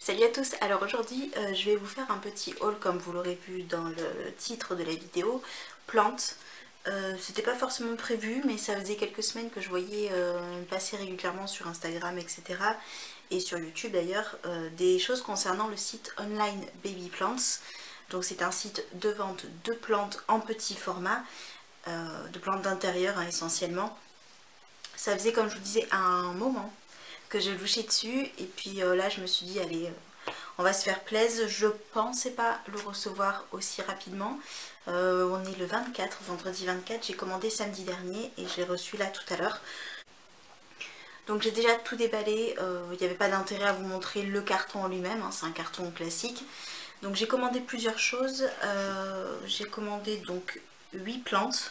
Salut à tous, alors aujourd'hui je vais vous faire un petit haul comme vous l'aurez vu dans le titre de la vidéo, plantes. C'était pas forcément prévu mais ça faisait quelques semaines que je voyais passer régulièrement sur Instagram etc. et sur YouTube d'ailleurs des choses concernant le site online Baby Plants. Donc c'est un site de vente de plantes en petit format, de plantes d'intérieur hein, essentiellement. Ça faisait comme je vous disais un moment que je louchais dessus et puis là je me suis dit allez on va se faire plaisir. Je pensais pas le recevoir aussi rapidement. On est le 24, vendredi 24, j'ai commandé samedi dernier et je l'ai reçu là tout à l'heure. Donc j'ai déjà tout déballé, il n'y avait pas d'intérêt à vous montrer le carton en lui-même, hein, c'est un carton classique. Donc j'ai commandé plusieurs choses, j'ai commandé donc 8 plantes,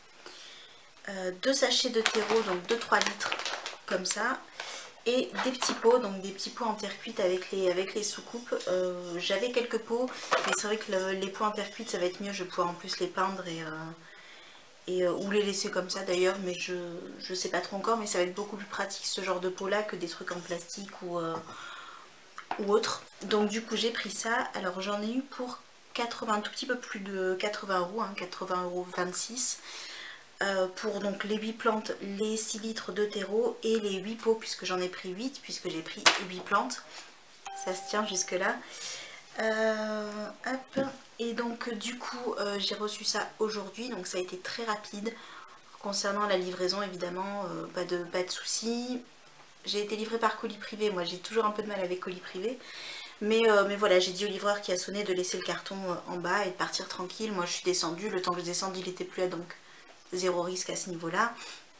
2 sachets de terreau, donc 2-3 litres comme ça, et des petits pots, donc des petits pots en terre cuite avec les soucoupes. J'avais quelques pots, mais c'est vrai que les pots en terre cuite ça va être mieux, je vais pouvoir en plus les peindre ou les laisser comme ça d'ailleurs, mais je sais pas trop encore, mais ça va être beaucoup plus pratique ce genre de pot là que des trucs en plastique ou autre. Donc du coup j'ai pris ça, alors j'en ai eu pour 80, un tout petit peu plus de 80 euros, hein, 80,26 €. Pour donc les 8 plantes, les 6 litres de terreau et les 8 pots puisque j'en ai pris 8 puisque j'ai pris 8 plantes. Ça se tient jusque là. Hop. Et donc du coup j'ai reçu ça aujourd'hui, donc ça a été très rapide. Concernant la livraison évidemment, pas de soucis. J'ai été livrée par colis privé, moi j'ai toujours un peu de mal avec colis privé. Mais voilà, j'ai dit au livreur qui a sonné de laisser le carton en bas et de partir tranquille. Moi je suis descendue, le temps que je descende il était plus là, donc zéro risque à ce niveau là.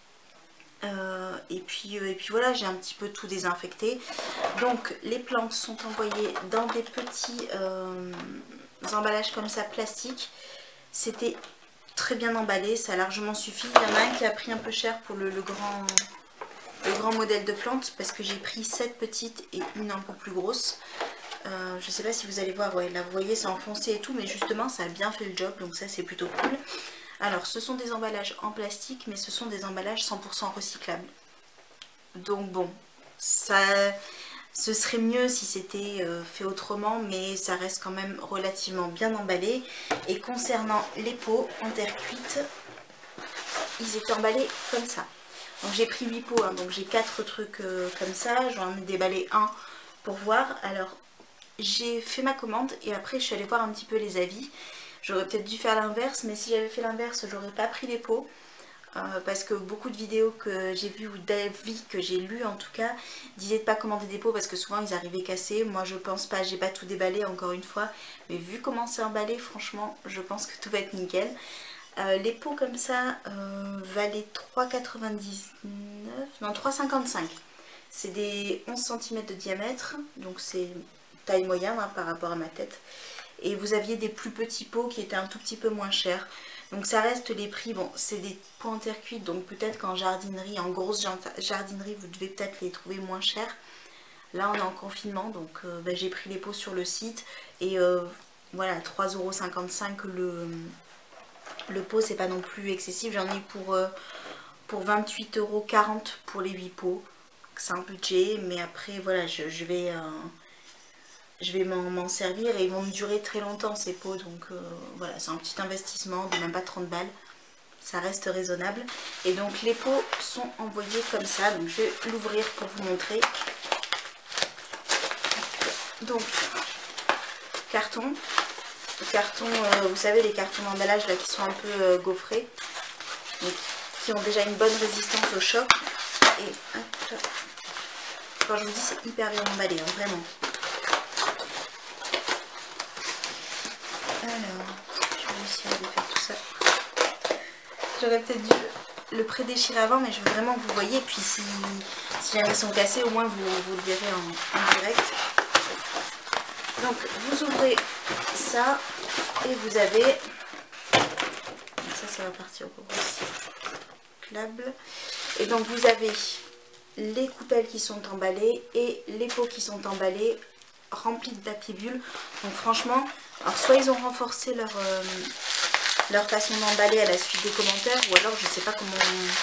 Et puis voilà, j'ai un petit peu tout désinfecté. Donc les plantes sont envoyées dans des petits emballages comme ça plastique. C'était très bien emballé, ça a largement suffi. Il y en a un qui a pris un peu cher pour le grand modèle de plante parce que j'ai pris 7 petites et une un peu plus grosse. Je sais pas si vous allez voir, ouais, là vous voyez c'est enfoncé et tout, mais justement ça a bien fait le job, donc ça c'est plutôt cool. Alors ce sont des emballages en plastique, mais ce sont des emballages 100% recyclables. Donc bon, ce serait mieux si c'était fait autrement, mais ça reste quand même relativement bien emballé. Et concernant les pots en terre cuite, ils étaient emballés comme ça. Donc j'ai pris 8 pots, hein, donc j'ai 4 trucs comme ça, j'en ai déballé un pour voir. Alors j'ai fait ma commande et après je suis allée voir un petit peu les avis. J'aurais peut-être dû faire l'inverse, mais si j'avais fait l'inverse, j'aurais pas pris les pots. Parce que beaucoup de vidéos que j'ai vues ou d'avis que j'ai lus en tout cas disaient de pas commander des pots parce que souvent ils arrivaient cassés. Moi je pense pas, j'ai pas tout déballé encore une fois, mais vu comment c'est emballé, franchement je pense que tout va être nickel. Les pots comme ça valaient 3,99, non 3,55. C'est des 11 cm de diamètre, donc c'est taille moyenne hein, par rapport à ma tête. Et vous aviez des plus petits pots qui étaient un tout petit peu moins chers. Donc ça reste les prix, bon c'est des pots en terre cuite, donc peut-être qu'en jardinerie, en grosse jardinerie, vous devez peut-être les trouver moins chers. Là on est en confinement, donc j'ai pris les pots sur le site. Et voilà, 3,55 € le pot, c'est pas non plus excessif. J'en ai pour 28,40 € pour les 8 pots. C'est un budget, mais après voilà, je vais m'en servir et ils vont me durer très longtemps ces pots, donc voilà, c'est un petit investissement de même pas 30 balles, ça reste raisonnable. Et donc les pots sont envoyés comme ça, donc je vais l'ouvrir pour vous montrer. Donc carton, vous savez les cartons d'emballage là qui sont un peu gaufrés, donc, qui ont déjà une bonne résistance au choc. Et hop, quand je vous dis c'est hyper bien emballé, hein, vraiment. Alors, je vais réussir à défaire tout ça. J'aurais peut-être dû le prédéchirer avant, mais je veux vraiment que vous voyez. Et puis si jamais ils sont cassés, au moins vous le verrez en direct. Donc vous ouvrez ça et vous avez... Ça va partir au recyclable. Et donc vous avez les coupelles qui sont emballées et les pots qui sont emballés, remplis de papier bulle. Donc franchement, alors soit ils ont renforcé leur façon d'emballer à la suite des commentaires, ou alors je sais pas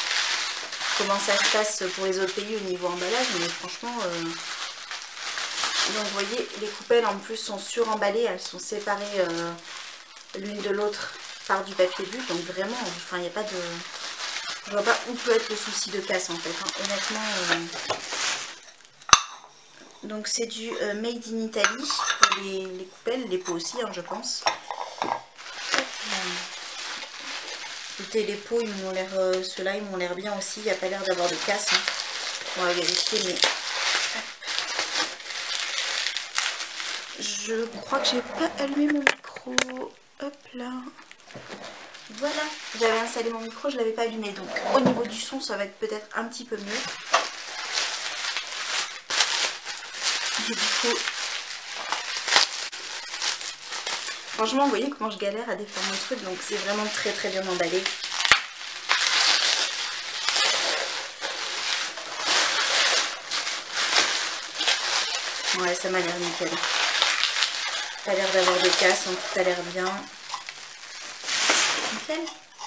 comment ça se passe pour les autres pays au niveau emballage, mais franchement Donc vous voyez, les coupelles en plus sont suremballées, elles sont séparées l'une de l'autre par du papier bulle. Donc vraiment, enfin il n'y a pas de... Je vois pas où peut être le souci de casse en fait, hein. Honnêtement. Donc c'est du Made in Italy pour les coupelles, les pots aussi hein, je pense. Écoutez, les pots, ils m'ont l'air, ceux-là, ils m'ont l'air bien aussi. Il n'y a pas l'air d'avoir de casse. Hein. On va vérifier, mais je crois que j'ai pas allumé mon micro. Hop là. Voilà, j'avais installé mon micro, je l'avais pas allumé. Donc au niveau du son, ça va être peut-être un petit peu mieux. Et du coup, franchement, vous voyez comment je galère à défaire mon truc. Donc c'est vraiment très très bien emballé. Ouais, ça m'a l'air nickel. Pas l'air d'avoir de casse, en tout a l'air bien. Nickel.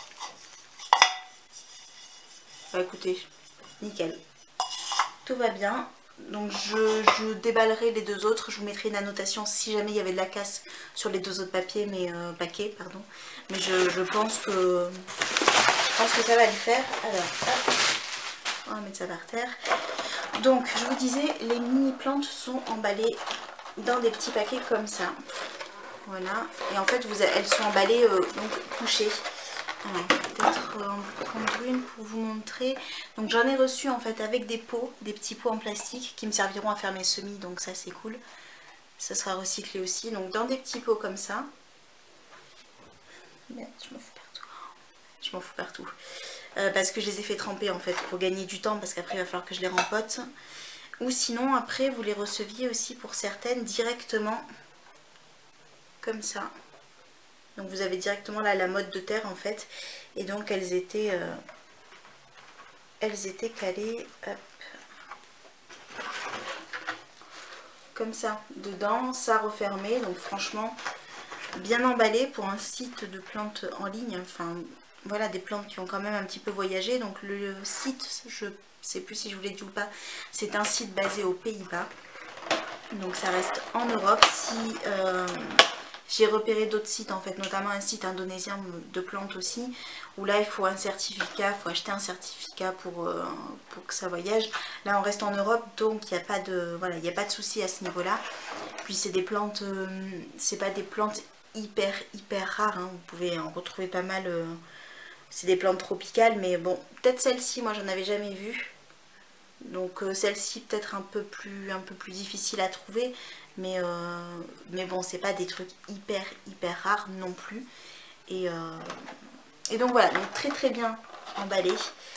Bah écoutez, nickel. Tout va bien. Donc je déballerai les deux autres. Je vous mettrai une annotation si jamais il y avait de la casse sur les deux autres papiers, paquets, pardon. Mais je pense que ça va le faire. Alors, hop, on va mettre ça par terre. Donc je vous disais, les mini plantes sont emballées dans des petits paquets comme ça. Voilà. Et en fait, elles sont emballées donc couchées. Peut-être en prendre une pour vous montrer. Donc j'en ai reçu en fait avec des pots, des petits pots en plastique qui me serviront à faire mes semis, donc ça c'est cool. Ça sera recyclé aussi. Donc dans des petits pots comme ça. Merde, je m'en fous partout. Je m'en fous partout. Parce que je les ai fait tremper en fait pour gagner du temps, parce qu'après il va falloir que je les rempote. Ou sinon après vous les receviez aussi pour certaines directement comme ça. Donc vous avez directement là la mode de terre en fait. Et donc elles étaient calées hop, comme ça dedans, ça refermé. Donc franchement bien emballé pour un site de plantes en ligne. Enfin voilà, des plantes qui ont quand même un petit peu voyagé. Donc le site, je sais plus si je vous l'ai dit ou pas, c'est un site basé aux Pays-Bas. Donc ça reste en Europe. Si j'ai repéré d'autres sites en fait, notamment un site indonésien de plantes aussi, où là il faut un certificat, il faut acheter un certificat pour que ça voyage. Là on reste en Europe, donc il n'y a pas de, voilà, il n'y a pas de souci à ce niveau-là. Puis c'est des plantes, c'est pas des plantes hyper rares, hein. Vous pouvez en retrouver pas mal. C'est des plantes tropicales, mais bon, peut-être celle-ci, moi j'en avais jamais vu. Donc celle-ci peut-être un peu plus difficile à trouver, mais bon, c'est pas des trucs hyper rares non plus. Et donc voilà, donc très bien emballé.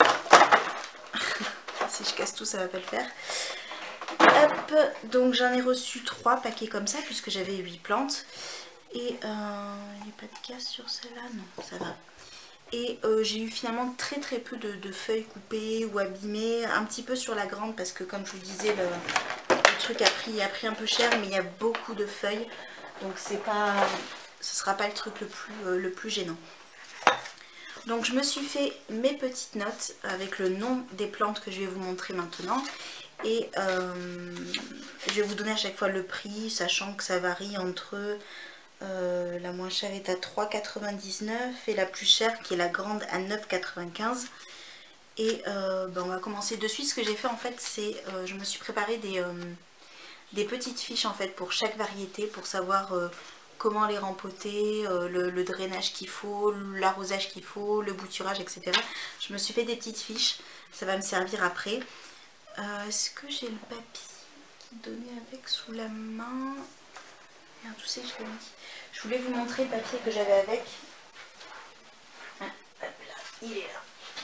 Si je casse tout, ça va pas le faire. Hop, donc j'en ai reçu 3 paquets comme ça, puisque j'avais 8 plantes. Et il n'y a pas de casse sur celle-là, non, ça va. Et j'ai eu finalement très peu de feuilles coupées ou abîmées, un petit peu sur la grande parce que comme je vous disais, le truc a pris un peu cher, mais il y a beaucoup de feuilles, donc ce sera pas le truc le plus gênant. Donc je me suis fait mes petites notes avec le nom des plantes que je vais vous montrer maintenant. Et je vais vous donner à chaque fois le prix, sachant que ça varie entre... la moins chère est à 3,99 et la plus chère qui est la grande à 9,95. Et on va commencer de suite. Ce que j'ai fait en fait, c'est je me suis préparé des petites fiches en fait pour chaque variété, pour savoir comment les rempoter, le drainage qu'il faut, l'arrosage qu'il faut, le bouturage, etc. Je me suis fait des petites fiches, ça va me servir après. Est-ce que j'ai le papier qui donnait avec sous la main? Merde, tu sais, je voulais vous montrer le papier que j'avais avec. Ah, hop là, il est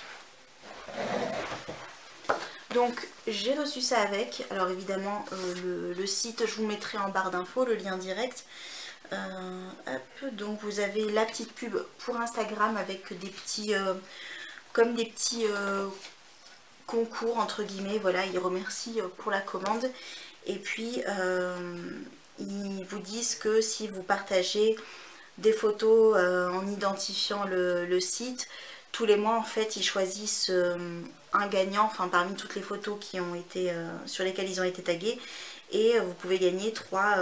là. Donc j'ai reçu ça avec. Alors évidemment le site, je vous mettrai en barre d'infos le lien direct. Hop, donc vous avez la petite pub pour Instagram avec des petits comme des petits concours entre guillemets. Voilà, ils remercient pour la commande. Et puis ils vous disent que si vous partagez des photos en identifiant le site, tous les mois en fait ils choisissent un gagnant, enfin parmi toutes les photos qui ont été sur lesquelles ils ont été tagués, et vous pouvez gagner trois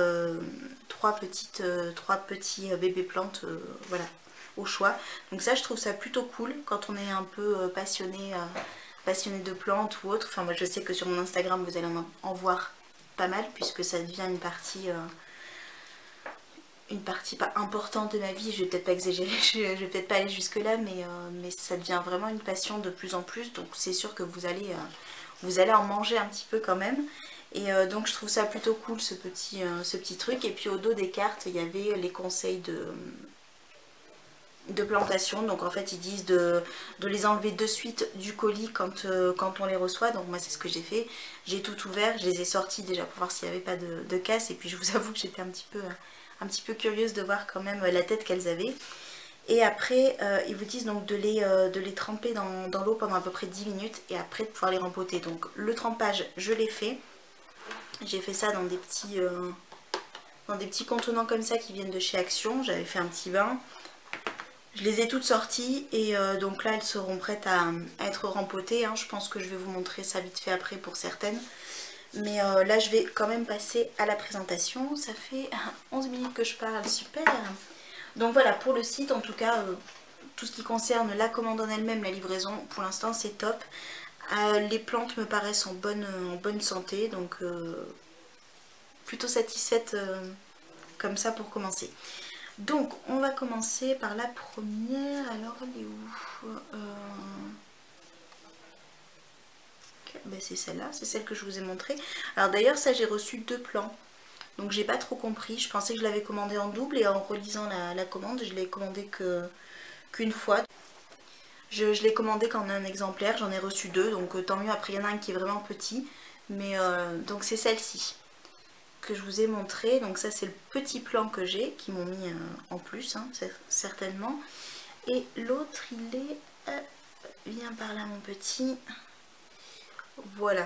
petits bébés plantes, voilà, au choix. Donc ça, je trouve ça plutôt cool quand on est un peu passionné de plantes ou autre. Enfin, moi je sais que sur mon Instagram vous allez en voir pas mal, puisque ça devient une partie pas importante de ma vie. Je vais peut-être pas exagérer, je vais peut-être pas aller jusque là, mais ça devient vraiment une passion de plus en plus. Donc c'est sûr que vous allez en manger un petit peu quand même. Et donc je trouve ça plutôt cool, ce petit truc. Et puis au dos des cartes, il y avait les conseils de plantation. Donc en fait ils disent de les enlever de suite du colis quand on les reçoit. Donc moi c'est ce que j'ai fait. J'ai tout ouvert, je les ai sortis déjà pour voir s'il n'y avait pas de casse. Et puis je vous avoue que j'étais un petit peu curieuse de voir quand même la tête qu'elles avaient. Et après ils vous disent donc de les tremper dans l'eau pendant à peu près 10 minutes et après de pouvoir les rempoter. Donc le trempage je l'ai fait. J'ai fait ça dans des petits contenants comme ça qui viennent de chez Action. J'avais fait un petit bain. Je les ai toutes sorties et donc là elles seront prêtes à être rempotées. Hein. Je pense que je vais vous montrer ça vite fait après pour certaines. Mais là je vais quand même passer à la présentation. Ça fait 11 minutes que je parle, super. Donc voilà, pour le site en tout cas, tout ce qui concerne la commande en elle-même, la livraison, pour l'instant c'est top. Les plantes me paraissent en bonne santé, donc plutôt satisfaite comme ça pour commencer. Donc on va commencer par la première. Alors elle est où ben, c'est celle-là, c'est celle que je vous ai montrée. Alors d'ailleurs ça j'ai reçu 2 plans. Donc j'ai pas trop compris. Je pensais que je l'avais commandé en double et en relisant la commande, je l'ai commandé qu'une fois. Je l'ai commandé qu'en un exemplaire, j'en ai reçu 2, donc tant mieux. Après il y en a un qui est vraiment petit. Mais donc c'est celle-ci que je vous ai montré. Donc ça c'est le petit plan que j'ai, qui m'ont mis en plus, hein, certainement. Et l'autre il est... viens par là mon petit. Voilà.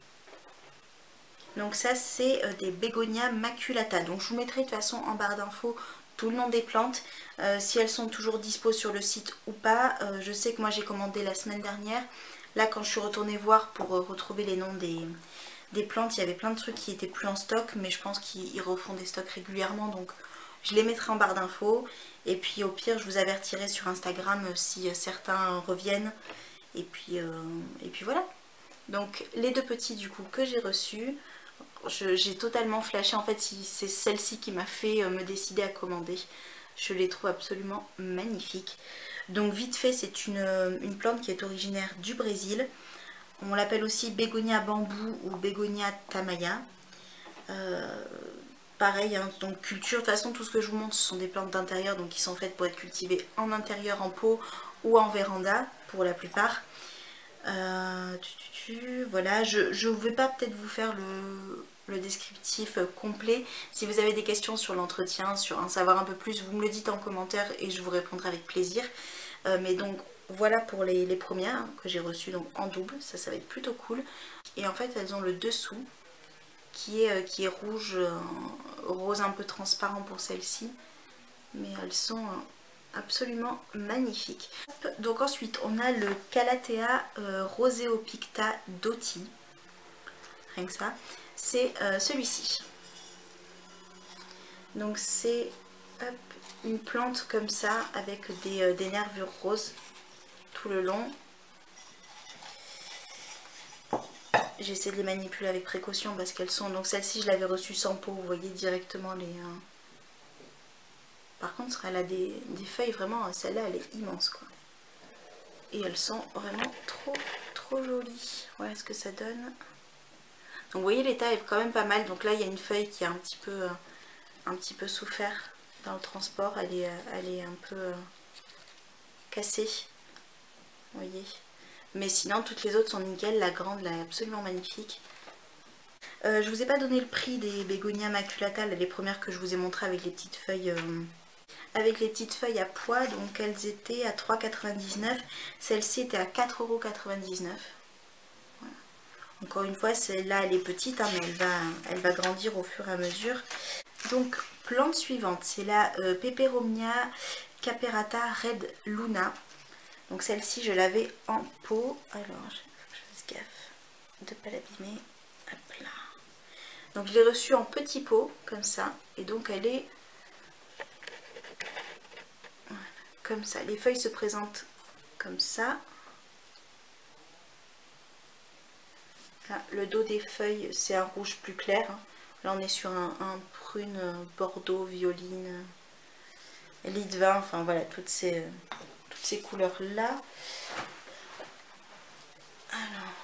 Donc ça c'est des Bégonia maculata. Donc je vous mettrai de toute façon en barre d'infos tout le nom des plantes, si elles sont toujours dispo sur le site ou pas. Je sais que moi j'ai commandé la semaine dernière. Là quand je suis retournée voir pour retrouver les noms des plantes, il y avait plein de trucs qui étaient plus en stock, mais je pense qu'ils refont des stocks régulièrement, donc je les mettrai en barre d'infos. Et puis au pire je vous avertirai sur Instagram si certains reviennent. Et puis voilà. Donc les 2 petits du coup que j'ai reçus, j'ai totalement flashé. En fait c'est celle-ci qui m'a fait me décider à commander. Je les trouve absolument magnifiques. Donc vite fait, c'est une plante qui est originaire du Brésil. On l'appelle aussi Bégonia bambou ou Bégonia tamaya. Pareil, hein, donc culture, de toute façon tout ce que je vous montre ce sont des plantes d'intérieur, donc qui sont faites pour être cultivées en intérieur, en pot ou en véranda pour la plupart. Voilà, je ne vais pas peut-être vous faire le descriptif complet. Si vous avez des questions sur l'entretien, sur en savoir un peu plus, vous me le dites en commentaire et je vous répondrai avec plaisir. Mais donc voilà pour les premières que j'ai reçues donc en double, ça va être plutôt cool. Et en fait elles ont le dessous qui est rouge, rose un peu transparent pour celle-ci. Mais elles sont absolument magnifiques. Donc ensuite on a le Calathea Roseopicta Doti. Rien que ça. C'est celui-ci. Donc c'est une plante comme ça avec des nervures roses tout le long. J'essaie de les manipuler avec précaution parce qu'elles sont... Donc celle-ci je l'avais reçue sans pot, vous voyez directement les... Par contre elle a des feuilles vraiment, celle-là elle est immense quoi. Et elles sont vraiment trop jolies. Voilà ce que ça donne. Donc vous voyez l'état est quand même pas mal. Donc là il y a une feuille qui a un petit peu souffert dans le transport. Elle est un peu cassée. Vous voyez. Mais sinon toutes les autres sont nickel. La grande là est absolument magnifique. Je vous ai pas donné le prix des Bégonia maculata, les premières que je vous ai montrées avec les petites feuilles à pois. Donc elles étaient à 3,99 €. Celle-ci était à 4,99 €. Voilà. Encore une fois, celle-là elle est petite, hein, mais elle va grandir au fur et à mesure. Donc plante suivante, c'est la Peperomia caperata Red Luna. Donc celle-ci je l'avais en pot. Alors je fasse gaffe de ne pas l'abîmer. Hop là. Donc je l'ai reçue en petit pot comme ça, et donc elle est comme ça. Les feuilles se présentent comme ça. Là, le dos des feuilles c'est un rouge plus clair. Là on est sur un prune, bordeaux, violine, lit de vin, enfin voilà, toutes ces couleurs là. Alors,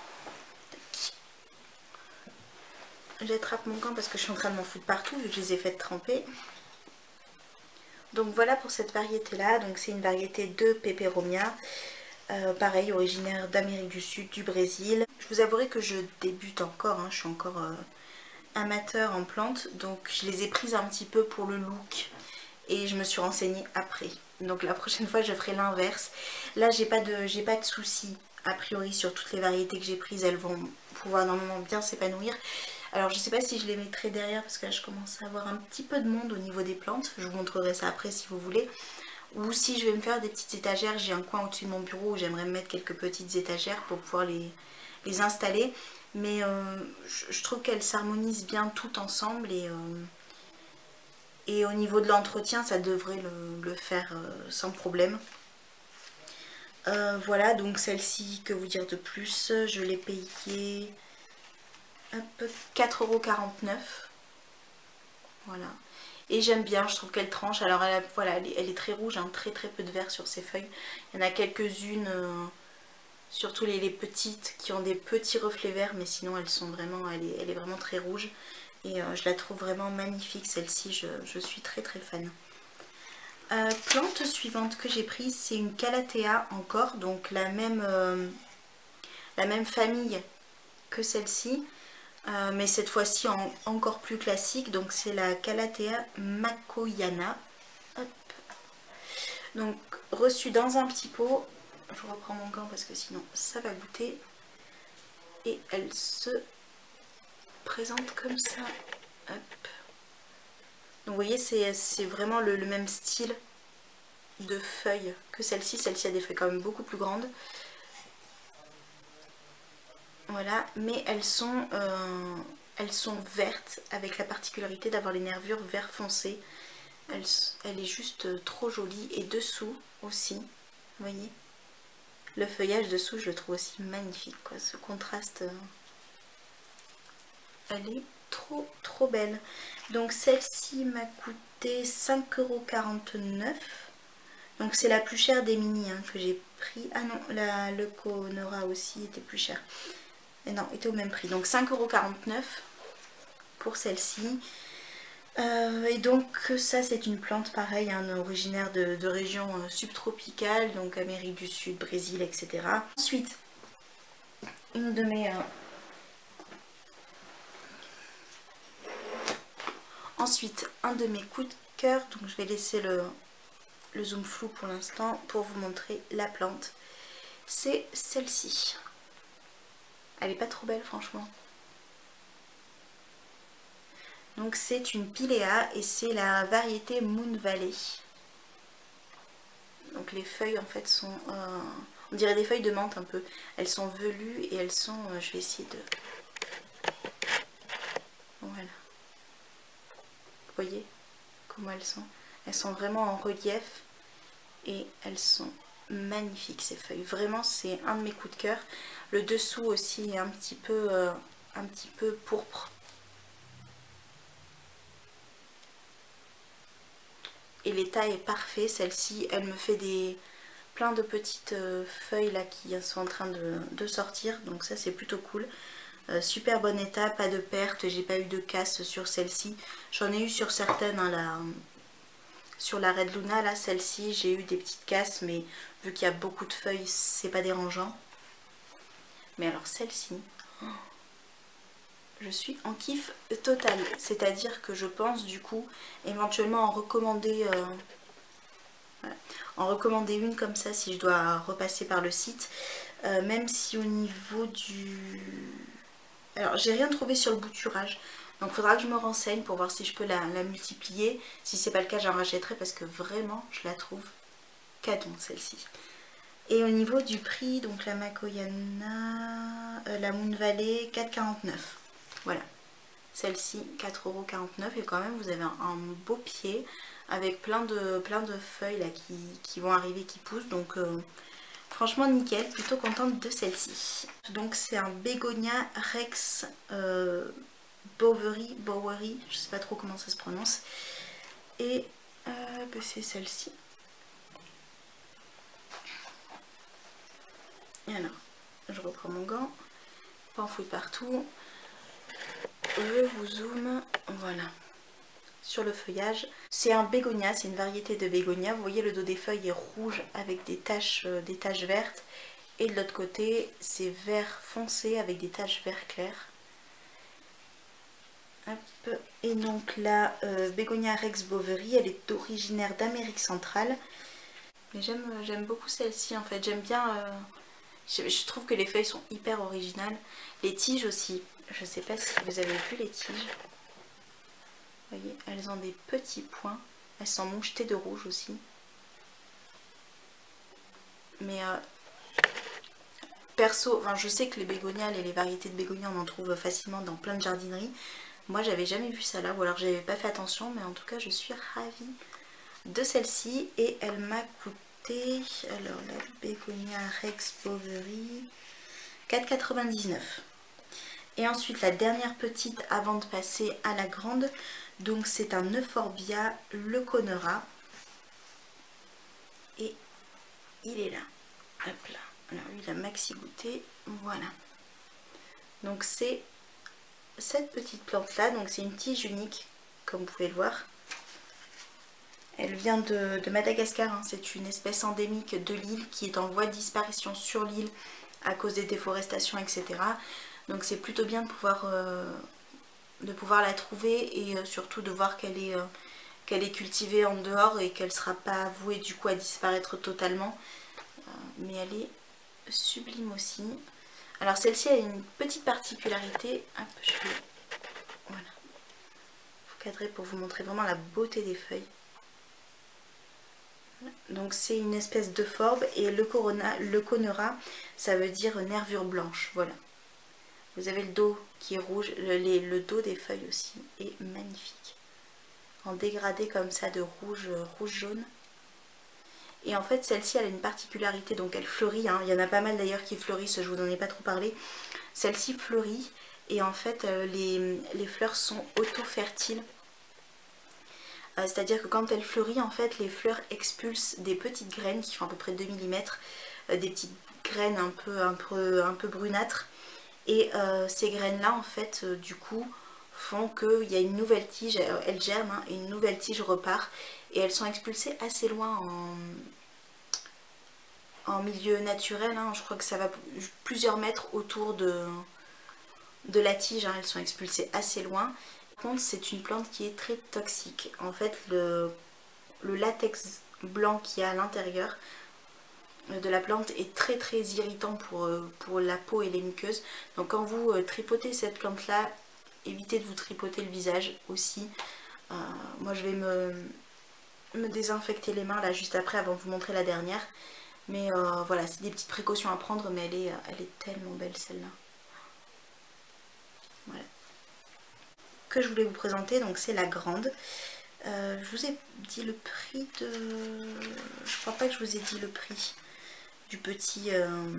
j'attrape mon gant parce que je suis en train de m'en foutre partout vu que je les ai faites tremper. Donc voilà pour cette variété là, donc c'est une variété de Peperomia, pareil originaire d'Amérique du Sud, du Brésil. Je vous avouerai que je débute encore, je suis encore amateur en plantes, donc je les ai prises un petit peu pour le look et je me suis renseignée après. Donc la prochaine fois je ferai l'inverse. Là j'ai pas de soucis a priori sur toutes les variétés que j'ai prises, elles vont pouvoir normalement bien s'épanouir. Alors je sais pas si je les mettrai derrière parce que là je commence à avoir un petit peu de monde au niveau des plantes. Je vous montrerai ça après si vous voulez. Ou si je vais me faire des petites étagères, j'ai un coin au-dessus de mon bureau où j'aimerais me mettre quelques petites étagères pour pouvoir les installer. Mais je trouve qu'elles s'harmonisent bien toutes ensemble et au niveau de l'entretien ça devrait le faire sans problème. Voilà, donc celle-ci, que vous dire de plus, je l'ai payée 4,49 €. Voilà. Et j'aime bien, je trouve qu'elle tranche. Alors voilà, elle est très rouge, très peu de vert sur ses feuilles. Il y en a quelques-unes, surtout les petites, qui ont des petits reflets verts, mais sinon elles sont vraiment, elle est vraiment très rouge. Et je la trouve vraiment magnifique celle-ci, je suis très fan. Plante suivante que j'ai prise, c'est une Calathea encore, donc la même famille que celle-ci. Mais cette fois-ci encore plus classique, donc c'est la Calathea Makoyana. Hop. Donc reçue dans un petit pot, je reprends mon gant parce que sinon ça va goûter, et elle se présente comme ça. Hop. Donc vous voyez c'est vraiment le même style de feuilles que celle-ci. Celle-ci a des feuilles quand même beaucoup plus grandes. Voilà, mais elles sont vertes avec la particularité d'avoir les nervures vert foncé. Elle est juste trop jolie. Et dessous aussi, vous voyez, le feuillage dessous je le trouve aussi magnifique, quoi. Ce contraste, elle est trop belle. Donc celle-ci m'a coûté 5,49 €. Donc c'est la plus chère des mini que j'ai pris. Ah non, le Conora aussi était plus cher. Et non, était au même prix. Donc 5,49 € pour celle-ci. Et donc ça c'est une plante pareille, originaire de régions subtropicales, donc Amérique du Sud, Brésil, etc. Ensuite, une de mes... Ensuite, un de mes coups de cœur, donc je vais laisser le zoom flou pour l'instant pour vous montrer la plante. C'est celle-ci. Elle est pas trop belle franchement. Donc c'est une Pilea et c'est la variété Moon Valley. Donc les feuilles en fait sont, on dirait des feuilles de menthe un peu. Elles sont velues et elles sont, je vais essayer de... Voilà. Vous voyez comment elles sont? Elles sont vraiment en relief et elles sont magnifiques ces feuilles. Vraiment c'est un de mes coups de cœur. Le dessous aussi est un petit peu pourpre. Et l'état est parfait. Celle-ci, elle me fait plein de petites feuilles là qui sont en train de sortir. Donc ça c'est plutôt cool. Super bon état, pas de perte, j'ai pas eu de casse sur celle-ci. J'en ai eu sur certaines, sur la Red Luna, là, celle-ci, j'ai eu des petites casses, mais vu qu'il y a beaucoup de feuilles, c'est pas dérangeant. Mais alors celle-ci, je suis en kiff total. C'est-à-dire que je pense du coup éventuellement en recommander, une comme ça si je dois repasser par le site. Même si au niveau du... Alors j'ai rien trouvé sur le bouturage. Donc il faudra que je me renseigne pour voir si je peux la multiplier. Si c'est pas le cas, j'en rachèterai parce que vraiment je la trouve canon celle-ci. Et au niveau du prix, donc la Makoyana, la Moon Valley, 4,49 €. Voilà. Celle-ci 4,49 € et quand même vous avez un beau pied avec plein de feuilles là qui vont arriver, qui poussent. Donc franchement nickel, plutôt contente de celle-ci. Donc c'est un Bégonia Rex Bowery, je sais pas trop comment ça se prononce. Et c'est celle-ci. Et alors, je reprends mon gant, pas enfouir partout. Je vous zoome, voilà, sur le feuillage. C'est un bégonia, c'est une variété de bégonia. Vous voyez, le dos des feuilles est rouge avec des taches vertes. Et de l'autre côté, c'est vert foncé avec des taches vert clair. Hop. Et donc la Bégonia Rex Bowery, elle est originaire d'Amérique centrale. Mais j'aime beaucoup celle-ci en fait, j'aime bien... Je trouve que les feuilles sont hyper originales. Les tiges aussi, je sais pas si vous avez vu les tiges. Vous voyez, elles ont des petits points. Elles sont mouchetées de rouge aussi. Mais perso, enfin, je sais que les bégoniales et les variétés de bégonias, on en trouve facilement dans plein de jardineries. Moi, j'avais jamais vu ça là, ou alors j'avais pas fait attention. Mais en tout cas, je suis ravie de celle-ci. Et elle m'a coûté... Alors la Bégonia Rex Bowery 4,99 €. Et ensuite la dernière petite avant de passer à la grande, donc c'est un Euphorbia Leconera. Et il est là. Hop là. Alors lui il a maxi goûté. Voilà. Donc c'est cette petite plante là, donc c'est une tige unique comme vous pouvez le voir. Elle vient de Madagascar, hein. C'est une espèce endémique de l'île qui est en voie de disparition sur l'île à cause des déforestations, etc. Donc c'est plutôt bien de pouvoir la trouver et surtout de voir qu'elle est cultivée en dehors et qu'elle ne sera pas vouée du coup à disparaître totalement. Mais elle est sublime aussi. Alors celle-ci a une petite particularité. Hop, je vais... Voilà. Faut cadrer pour vous montrer vraiment la beauté des feuilles. Donc c'est une espèce d'euphorbe et le conera, ça veut dire nervure blanche, voilà. Vous avez le dos qui est rouge, le dos des feuilles aussi est magnifique. En dégradé comme ça de rouge-jaune. Et en fait celle-ci elle a une particularité, donc elle fleurit, hein. Il y en a pas mal d'ailleurs qui fleurissent, je vous en ai pas trop parlé. Celle-ci fleurit et en fait les fleurs sont auto-fertiles. C'est-à-dire que quand elle fleurit, en fait, les fleurs expulsent des petites graines qui font à peu près 2 mm, des petites graines un peu brunâtres. Et ces graines-là, en fait, du coup, font qu'il y a une nouvelle tige, elles germent, hein, et une nouvelle tige repart. Et elles sont expulsées assez loin en milieu naturel, hein. Je crois que ça va plusieurs mètres autour de la tige, hein. Elles sont expulsées assez loin. Par contre, c'est une plante qui est très toxique. En fait, le latex blanc qu'il y a à l'intérieur de la plante est très très irritant pour la peau et les muqueuses. Donc quand vous tripotez cette plante là, évitez de vous tripoter le visage aussi. Moi je vais me désinfecter les mains là juste après avant de vous montrer la dernière. Mais voilà, c'est des petites précautions à prendre, mais elle est tellement belle celle-là. Voilà. Que je voulais vous présenter, donc c'est la grande. Je vous ai dit le prix de... Je crois pas que je vous ai dit le prix du petit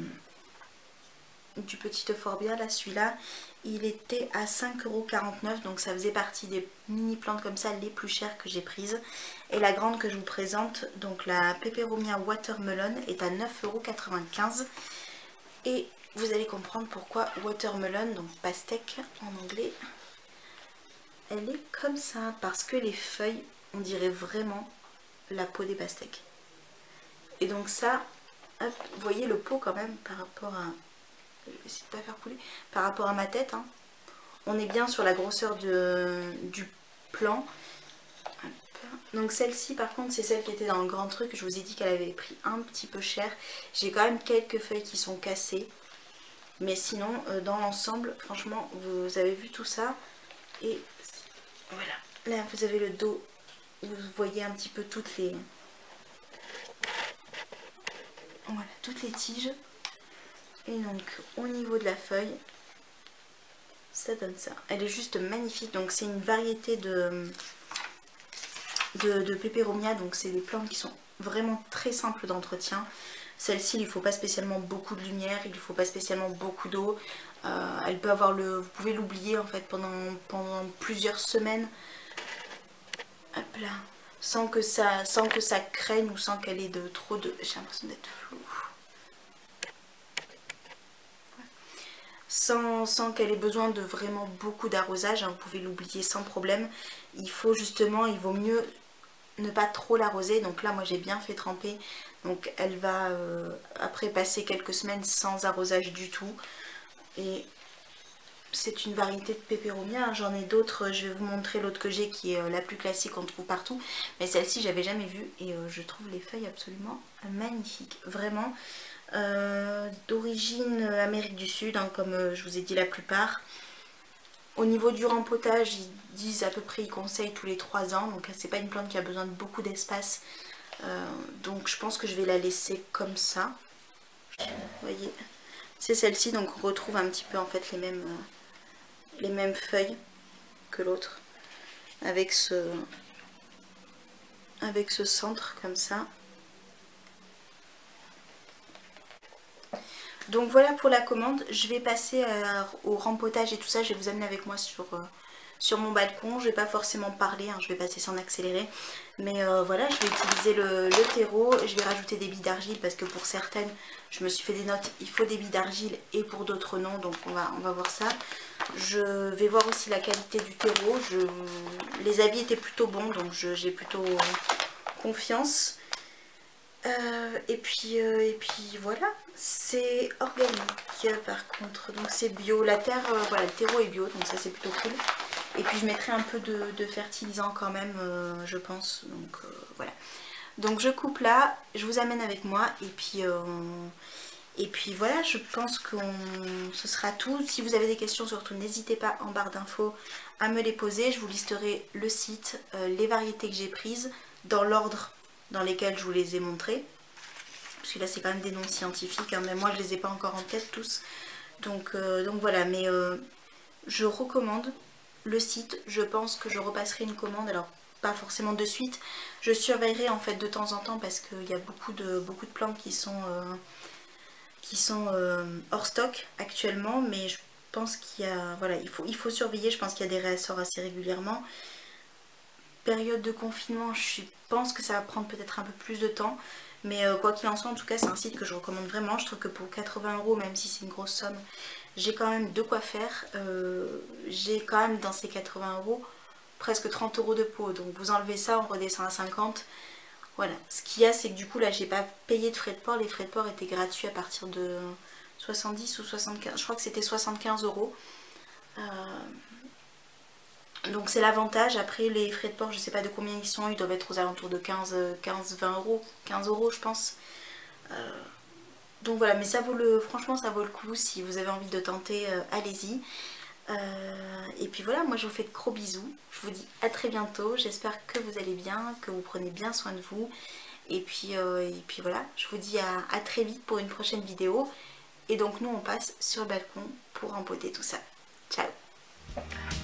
Euphorbia, là, celui-là. Il était à 5,49 €, donc ça faisait partie des mini plantes comme ça les plus chères que j'ai prises. Et la grande que je vous présente, donc la Peperomia Watermelon, est à 9,95 €. Et vous allez comprendre pourquoi watermelon, donc pastèque en anglais. Elle est comme ça parce que les feuilles, on dirait vraiment la peau des pastèques. Et donc ça, hop, vous voyez le pot quand même par rapport à... Je vais essayer de pas faire couler. Par rapport à ma tête, hein. On est bien sur la grosseur du plan. Hop. Donc celle-ci par contre c'est celle qui était dans le grand truc. Je vous ai dit qu'elle avait pris un petit peu cher. J'ai quand même quelques feuilles qui sont cassées. Mais sinon dans l'ensemble, franchement, vous avez vu tout ça. Et voilà, là vous avez le dos, vous voyez un petit peu toutes les tiges. Et donc au niveau de la feuille, ça donne ça. Elle est juste magnifique. Donc c'est une variété de Peperomia. Donc c'est des plantes qui sont vraiment très simples d'entretien. Celle-ci, il ne faut pas spécialement beaucoup de lumière, il ne faut pas spécialement beaucoup d'eau. Elle peut avoir vous pouvez l'oublier en fait pendant plusieurs semaines. Hop là. Sans que ça craigne ou sans qu'elle ait trop de... J'ai l'impression d'être floue. Sans qu'elle ait besoin de vraiment beaucoup d'arrosage, hein, vous pouvez l'oublier sans problème. Il vaut mieux ne pas trop l'arroser. Donc là, moi j'ai bien fait tremper. Donc elle va après passer quelques semaines sans arrosage du tout. Et c'est une variété de Peperomia, hein. J'en ai d'autres, je vais vous montrer l'autre que j'ai qui est la plus classique, qu'on trouve partout. Mais celle-ci, j'avais jamais vue et je trouve les feuilles absolument magnifiques. Vraiment, d'origine Amérique du Sud, hein, comme je vous ai dit la plupart. Au niveau du rempotage, ils disent à peu près, ils conseillent tous les 3 ans. Donc c'est pas une plante qui a besoin de beaucoup d'espace. Donc je pense que je vais la laisser comme ça. Vous voyez, c'est celle-ci, donc on retrouve un petit peu en fait les mêmes feuilles que l'autre, avec ce centre comme ça. Donc voilà pour la commande. Je vais passer au rempotage et tout ça. Je vais vous amener avec moi sur mon balcon. Je vais pas forcément parler, hein, je vais passer sans accélérer. Mais voilà, je vais utiliser le terreau. Je vais rajouter des billes d'argile parce que pour certaines, je me suis fait des notes, il faut des billes d'argile et pour d'autres non. Donc on va voir ça. Je vais voir aussi la qualité du terreau. Les avis étaient plutôt bons, donc j'ai plutôt confiance. Et puis voilà, c'est organique par contre, donc c'est bio, la terre, voilà, le terreau est bio, donc ça c'est plutôt cool. Et puis je mettrai un peu de fertilisant quand même, je pense, donc voilà. Donc je coupe là, je vous amène avec moi et puis voilà, je pense que ce sera tout. Si vous avez des questions, surtout n'hésitez pas en barre d'infos à me les poser. Je vous listerai le site, les variétés que j'ai prises, dans l'ordre dans lesquels je vous les ai montrés. Parce que là c'est quand même des noms scientifiques, hein, mais moi je les ai pas encore en tête tous. Donc voilà, mais je recommande le site. Je pense que je repasserai une commande, alors pas forcément de suite. Je surveillerai en fait de temps en temps parce qu'il y a beaucoup de plantes qui sont hors stock actuellement, mais je pense qu'il y a, voilà, il faut surveiller. Je pense qu'il y a des réassorts assez régulièrement. Période de confinement, je pense que ça va prendre peut-être un peu plus de temps, mais quoi qu'il en soit, en tout cas c'est un site que je recommande vraiment. Je trouve que pour 80 €, même si c'est une grosse somme, j'ai quand même de quoi faire. J'ai quand même dans ces 80 € presque 30 € de pot, donc vous enlevez ça, on redescend à 50. Voilà, ce qu'il y a, c'est que du coup là j'ai pas payé de frais de port. Les frais de port étaient gratuits à partir de 70 ou 75, je crois que c'était 75 €. Donc c'est l'avantage. Après les frais de port, je sais pas de combien ils sont, ils doivent être aux alentours de 15-20 €, 15 € je pense. Donc voilà, mais ça vaut franchement ça vaut le coup. Si vous avez envie de tenter, allez-y. Et puis voilà, moi je vous fais de gros bisous. Je vous dis à très bientôt. J'espère que vous allez bien, que vous prenez bien soin de vous. Et puis voilà, je vous dis à très vite pour une prochaine vidéo. Et donc nous on passe sur le balcon pour rempoter tout ça. Ciao!